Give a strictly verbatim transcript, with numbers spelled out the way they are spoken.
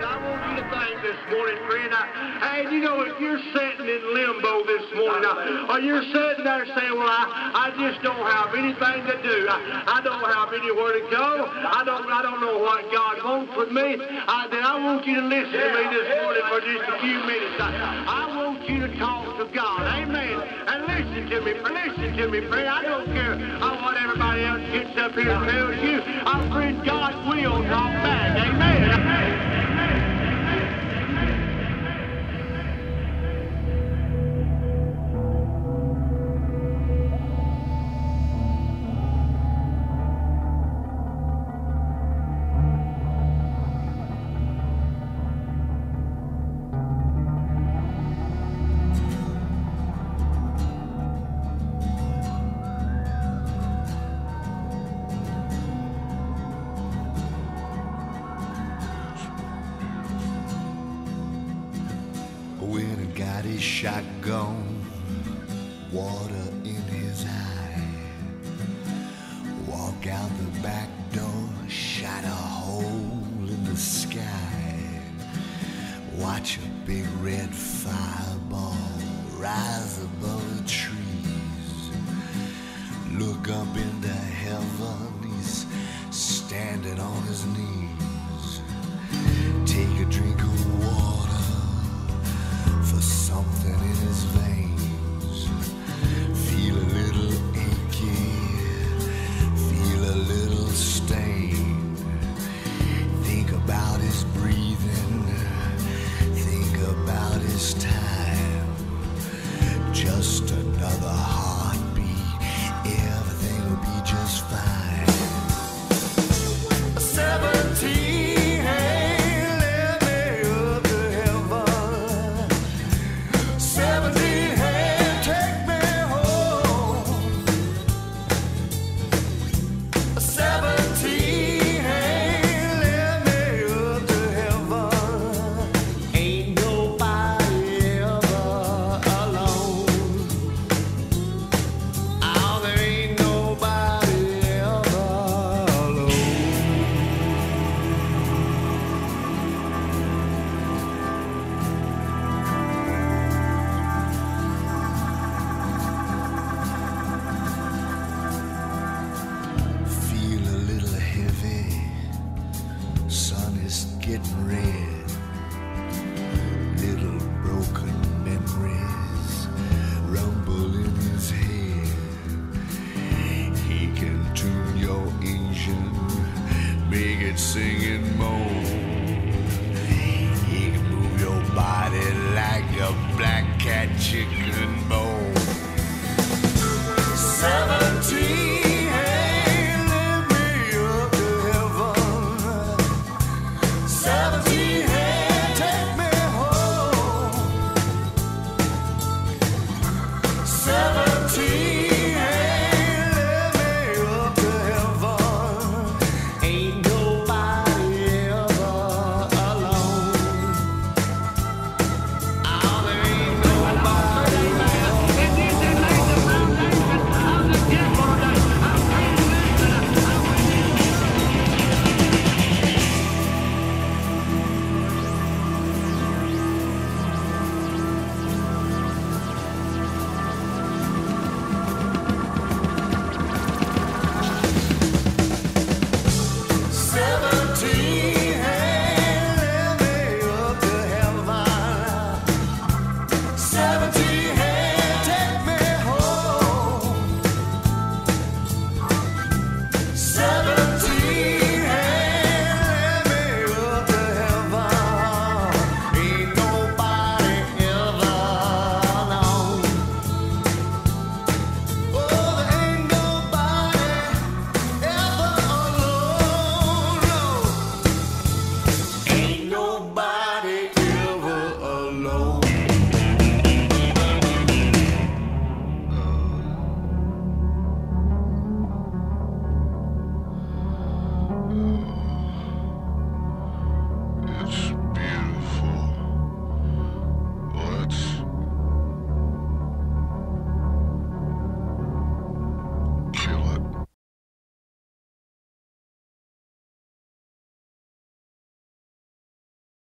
I want you to think this morning, friend. I, hey, you know, if you're sitting in limbo this morning, uh, or you're sitting there saying, well, I, I just don't have anything to do. I, I don't have anywhere to go. I don't I don't know what God wants with me. I, then I want you to listen to me this morning for just a few minutes. I, I want you to talk to God. Amen. And listen to me. Listen to me, friend. I don't care uh, what everybody else gets up here and tells you. I'm friend, God will talk back. Amen. Amen. When he got his shotgun, water in his eye, walk out the back door, shot a hole in the sky, watch a big red fireball rise above the trees, look up into heaven, he's standing on his knees, take a drink of water for something in his veins, feel a little achy, feel a little stain, think about his breathing, think about his time, just another heartbeat, everything will be just fine. Seventeen getting red, little broken memories rumble in his head. He can tune your engine, make it sing and moan. He can move your body like a black cat chicken bone.